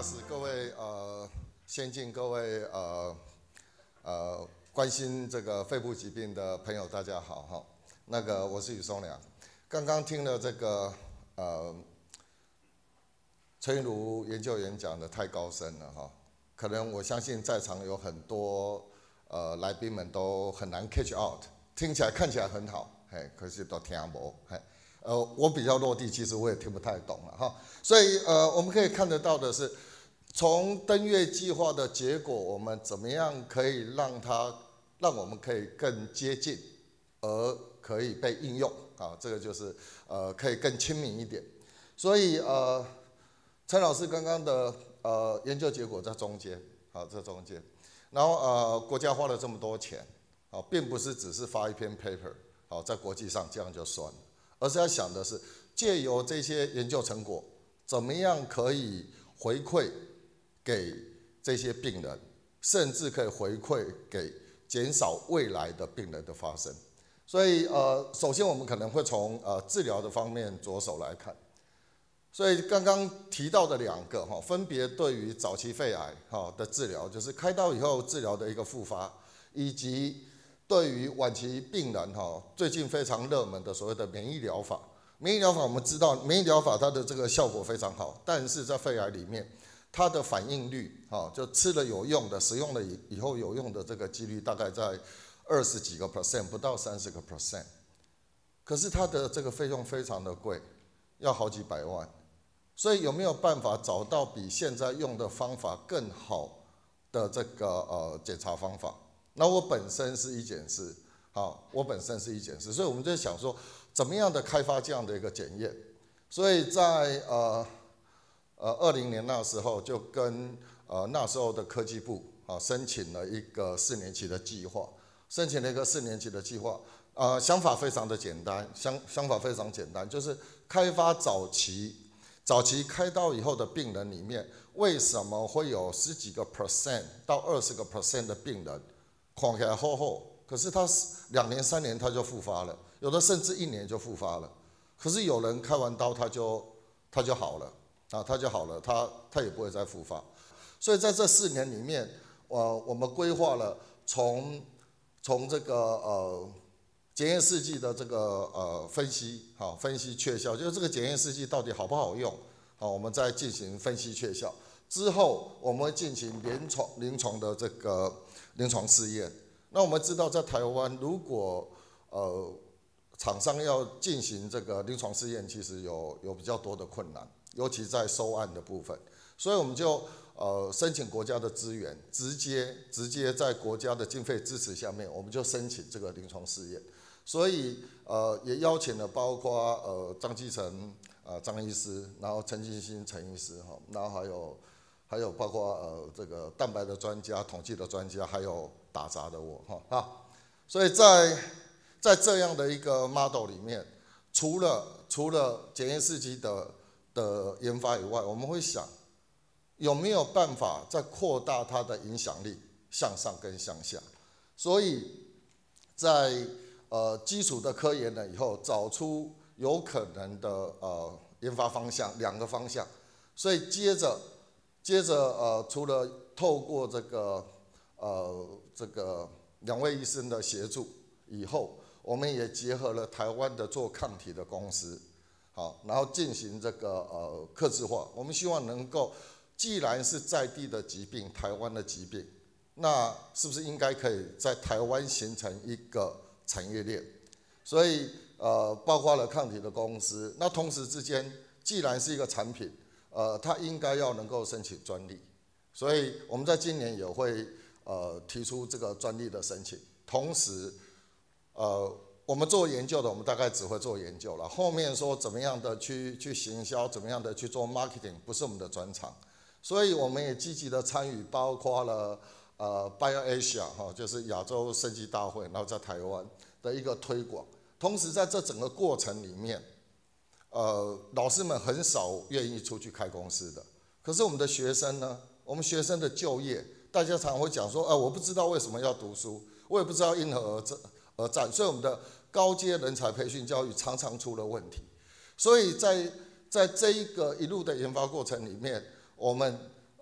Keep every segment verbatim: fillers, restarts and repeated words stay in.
师，各位呃先进，各位呃呃关心这个肺部疾病的朋友，大家好哈。那个我是宇松良，刚刚听了这个呃崔如研究员讲的太高深了哈，可能我相信在场有很多呃来宾们都很难 catch out， 听起来看起来很好，嘿，可是都听不，嘿。呃，我比较落地，其实我也听不太懂了哈。所以呃，我们可以看得到的是，从登月计划的结果，我们怎么样可以让它，让我们可以更接近，而可以被应用啊？这个就是呃，可以更亲民一点。所以呃，陈老师刚刚的呃研究结果在中间，好，在中间。然后呃，国家花了这么多钱，啊，并不是只是发一篇 paper， 好，在国际上这样就算了。而是要想的是，借由这些研究成果，怎么样可以回馈给这些病人，甚至可以回馈给减少未来的病人的发生。所以呃，首先我们可能会从呃治疗的方面着手来看。所以刚刚提到的两个哈，分别对于早期肺癌哈的治疗，就是开刀以后治疗的一个复发，以及对于晚期病人哈，最近非常热门的所谓的免疫疗法，免疫疗法我们知道，免疫疗法它的这个效果非常好，但是在肺癌里面，它的反应率哈，就吃了有用的，使用了以以后有用的这个几率大概在二十几个 percent， 不到三十个 percent， 可是它的这个费用非常的贵，要好几百万，所以有没有办法找到比现在用的方法更好的这个呃检查方法？那我本身是医检师，好，我本身是医检师，所以我们就想说，怎么样的开发这样的一个检验？所以在呃呃二零年那时候，就跟呃那时候的科技部啊申请了一个四年期的计划，申请了一个四年期的计划，呃想法非常的简单，想想法非常简单，就是开发早期早期开刀以后的病人里面，为什么会有十几个 percent 到二十个 percent 的病人？看起来厚厚，可是他两年三年他就复发了，有的甚至一年就复发了。可是有人开完刀他就他就好了啊，他就好了，他他也不会再复发。所以在这四年里面，呃，我们规划了从从这个呃检验试剂的这个呃分析，好，分析确效，就是这个检验试剂到底好不好用，好，我们再进行分析确效。之后我们会进行临床临床的这个临床试验。那我们知道，在台湾，如果呃厂商要进行这个临床试验，其实有有比较多的困难，尤其在收案的部分。所以我们就呃申请国家的资源，直接直接在国家的经费支持下面，我们就申请这个临床试验。所以呃也邀请了包括呃张基成呃张医师，然后陈进兴陈医师哈，然后还有。还有包括呃这个蛋白的专家、统计的专家，还有打杂的我哈啊，所以在在这样的一个 model 里面，除了除了检验试剂的的研发以外，我们会想有没有办法再扩大它的影响力向上跟向下，所以在呃基础的科研了以后，找出有可能的呃研发方向两个方向，所以接着。接着，呃，除了透过这个，呃，这个两位医生的协助以后，我们也结合了台湾的做抗体的公司，好，然后进行这个呃客制化。我们希望能够，既然是在地的疾病，台湾的疾病，那是不是应该可以在台湾形成一个产业链？所以，呃，包括了抗体的公司，那同时之间，既然是一个产品。呃，它应该要能够申请专利，所以我们在今年也会呃提出这个专利的申请。同时，呃，我们做研究的，我们大概只会做研究了。后面说怎么样的去去行销，怎么样的去做 marketing， 不是我们的专长。所以我们也积极的参与，包括了呃 BioAsia 哈，就是亚洲生技大会，然后在台湾的一个推广。同时在这整个过程里面。呃，老师们很少愿意出去开公司的，可是我们的学生呢？我们学生的就业，大家常会讲说，呃，我不知道为什么要读书，我也不知道因何而战而战，所以我们的高阶人才培训教育常常出了问题。所以在在这一个一路的研发过程里面，我们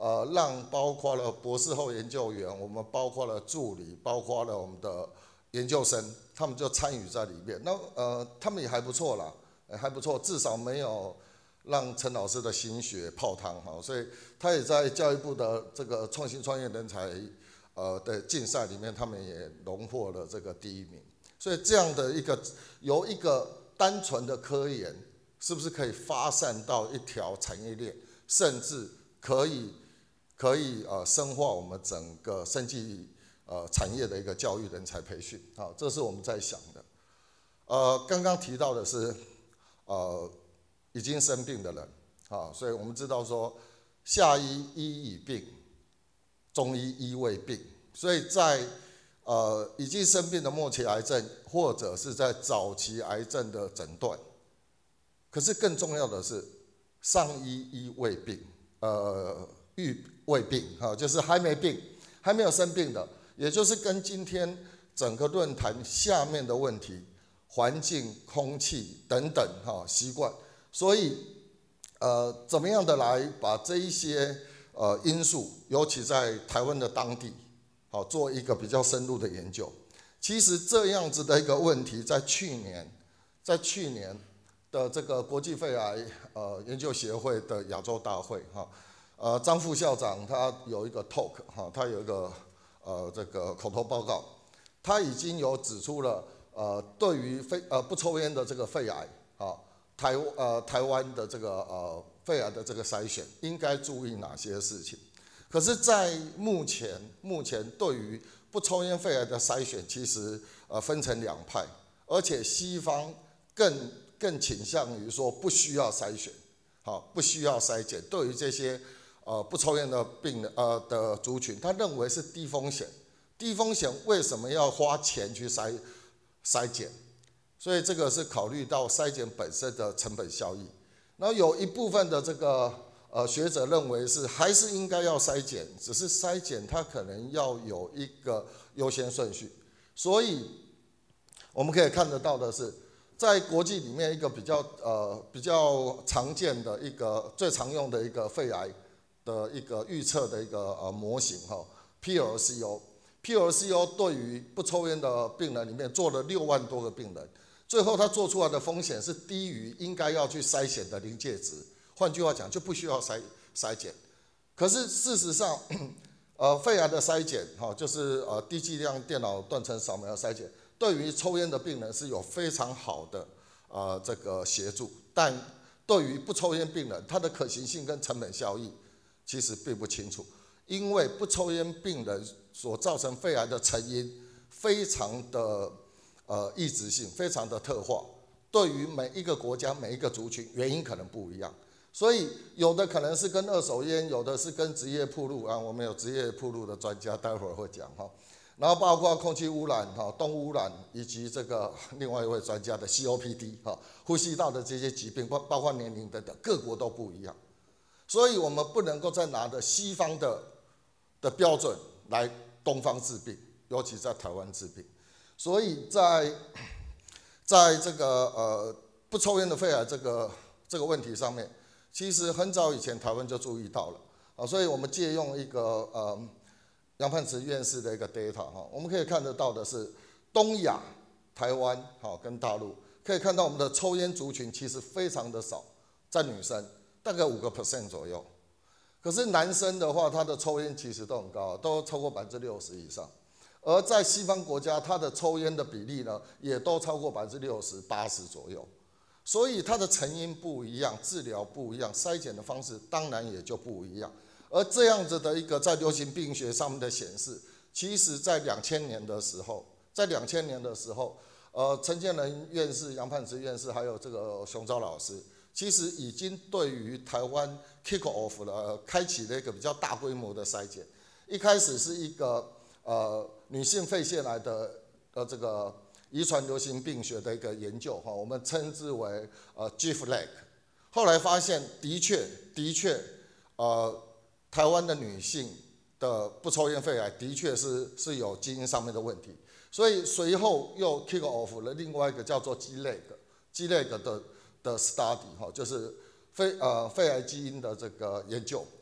呃让包括了博士后研究员，我们包括了助理，包括了我们的研究生，他们就参与在里面。那呃他们也还不错啦，还不错，至少没有让陈老师的心血泡汤哈，所以他也在教育部的这个创新创业人才呃的竞赛里面，他们也荣获了这个第一名。所以这样的一个由一个单纯的科研，是不是可以发散到一条产业链，甚至可以可以呃深化我们整个生技呃产业的一个教育人才培训？好，这是我们在想的。呃，刚刚提到的是呃。已经生病的人，啊，所以我们知道说，下医医已病，中医医未病，所以在呃已经生病的末期癌症，或者是在早期癌症的诊断，可是更重要的是，上医医未病，呃预未病，哈，就是还没病，还没有生病的，也就是跟今天整个论坛下面的问题，环境、空气等等，哈，习惯。所以，呃，怎么样的来把这一些呃因素，尤其在台湾的当地，好做一个比较深入的研究。其实这样子的一个问题，在去年，在去年的这个国际肺癌呃研究协会的亚洲大会哈，呃张副校长他有一个 talk 哈，他有一个呃这个口头报告，他已经有指出了呃对于肺呃不抽烟的这个肺癌啊。台呃台湾的这个呃肺癌的这个筛选应该注意哪些事情？可是，在目前目前对于不抽烟肺癌的筛选，其实呃分成两派，而且西方更更倾向于说不需要筛选，好不需要筛检。对于这些呃不抽烟的病人呃的族群，他认为是低风险，低风险为什么要花钱去筛筛检？所以这个是考虑到筛检本身的成本效益，然后有一部分的这个呃学者认为是还是应该要筛检，只是筛检它可能要有一个优先顺序。所以我们可以看得到的是，在国际里面一个比较呃比较常见的一个最常用的一个肺癌的一个预测的一个呃模型哈 ，P L C O。P L C O 对于不抽烟的病人里面做了六万多个病人。最后，他做出来的风险是低于应该要去筛选的临界值。换句话讲，就不需要筛筛检。可是事实上，呃，肺癌的筛检，哈，就是呃低剂量电脑断层扫描筛检，对于抽烟的病人是有非常好的呃这个协助。但对于不抽烟病人，它的可行性跟成本效益其实并不清楚，因为不抽烟病人所造成肺癌的成因非常的。呃，异质性非常的特化，对于每一个国家、每一个族群，原因可能不一样，所以有的可能是跟二手烟，有的是跟职业暴露啊，我们有职业暴露的专家，待会儿会讲哈。然后包括空气污染、哈动物污染，以及这个另外一位专家的 C O P D 哈，呼吸道的这些疾病，包包括年龄等等，各国都不一样，所以我们不能够再拿着西方的的标准来东方治病，尤其在台湾治病。所以在在这个呃不抽烟的肺癌这个这个问题上面，其实很早以前台湾就注意到了啊，所以我们借用一个呃杨泮池院士的一个 data 哈，我们可以看得到的是东亚、台湾好跟大陆可以看到我们的抽烟族群其实非常的少，在女生大概五个 percent 左右，可是男生的话，他的抽烟其实都很高，都超过百分之六十以上。而在西方国家，它的抽烟的比例呢，也都超过百分之六十、八十左右。所以它的成因不一样，治疗不一样，筛检的方式当然也就不一样。而这样子的一个在流行病学上面的显示，其实在两千年的时候，在两千年的时候，呃，陈建仁院士、杨泮池院士还有这个熊昭老师，其实已经对于台湾 kick off 了，呃、开启了一个比较大规模的筛检。一开始是一个呃。女性肺腺癌的呃这个遗传流行病学的一个研究哈，我们称之为呃 G F L A C。后来发现的确的确呃台湾的女性的不抽烟肺癌的确是是有基因上面的问题，所以随后又 kick off 了另外一个叫做 G L A C G L A C 的的 study 哈，就是肺呃肺癌基因的这个研究。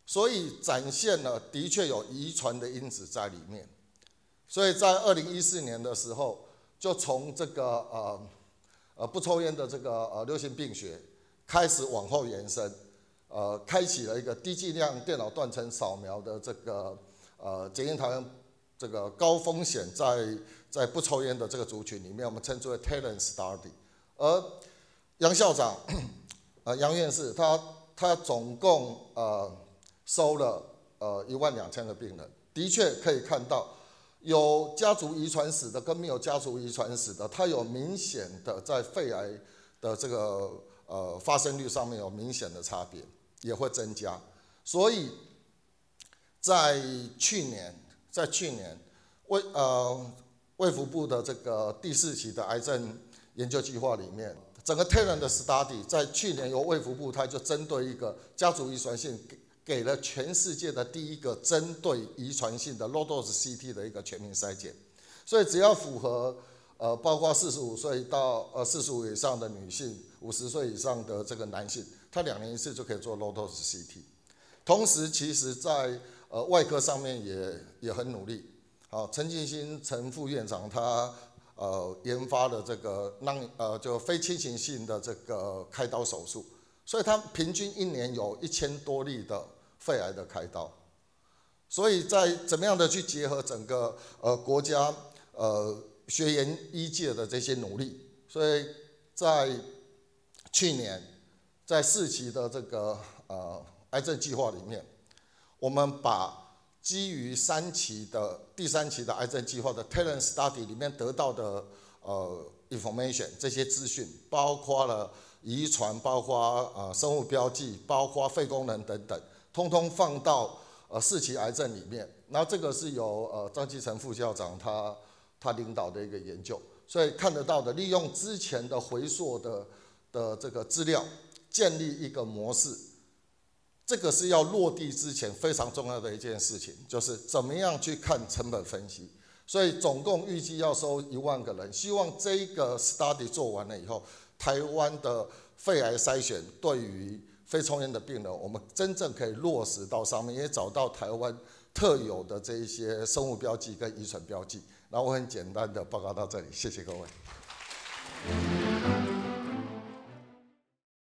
所以展现了的确有遗传的因子在里面。所以在二零一四年的时候，就从这个呃呃不抽烟的这个呃流行病学开始往后延伸，呃，开启了一个低剂量电脑断层扫描的这个呃检验台湾这个高风险在在不抽烟的这个族群里面，我们称之为 Talent Study。而杨校长，呃杨院士，他他总共呃收了呃一万两千个病人，的确可以看到。有家族遗传史的跟没有家族遗传史的，它有明显的在肺癌的这个呃发生率上面有明显的差别，也会增加。所以在去年，在去年卫呃卫福部的这个第四期的癌症研究计划里面，整个 Talent 的 Study 在去年由卫福部，它就针对一个家族遗传性。给了全世界的第一个针对遗传性的 low dose C T 的一个全民筛检，所以只要符合呃包括四十五岁到呃四十五以上的女性，五十岁以上的这个男性，他两年一次就可以做 low dose C T。同时，其实在呃外科上面也也很努力。好，陈进兴陈副院长他呃研发的这个让呃就非侵袭性的这个开刀手术，所以他平均一年有一千多例的。肺癌的开刀，所以在怎么样的去结合整个呃国家呃学研医界的这些努力，所以在去年在四期的这个呃癌症计划里面，我们把基于三期的第三期的癌症计划的 Talent Study 里面得到的呃 information 这些资讯，包括了遗传，包括呃生物标记，包括肺功能等等。通通放到呃四期癌症里面，然后这个是由呃张基成副校长他他领导的一个研究，所以看得到的，利用之前的回溯的的这个资料，建立一个模式，这个是要落地之前非常重要的一件事情，就是怎么样去看成本分析。所以总共预计要收一万个人，希望这一个 study 做完了以后，台湾的肺癌筛选对于非抽烟的病人，我们真正可以落实到上面，也找到台湾特有的这一些生物标记跟遗传标记。然后我很简单的报告到这里，谢谢各位。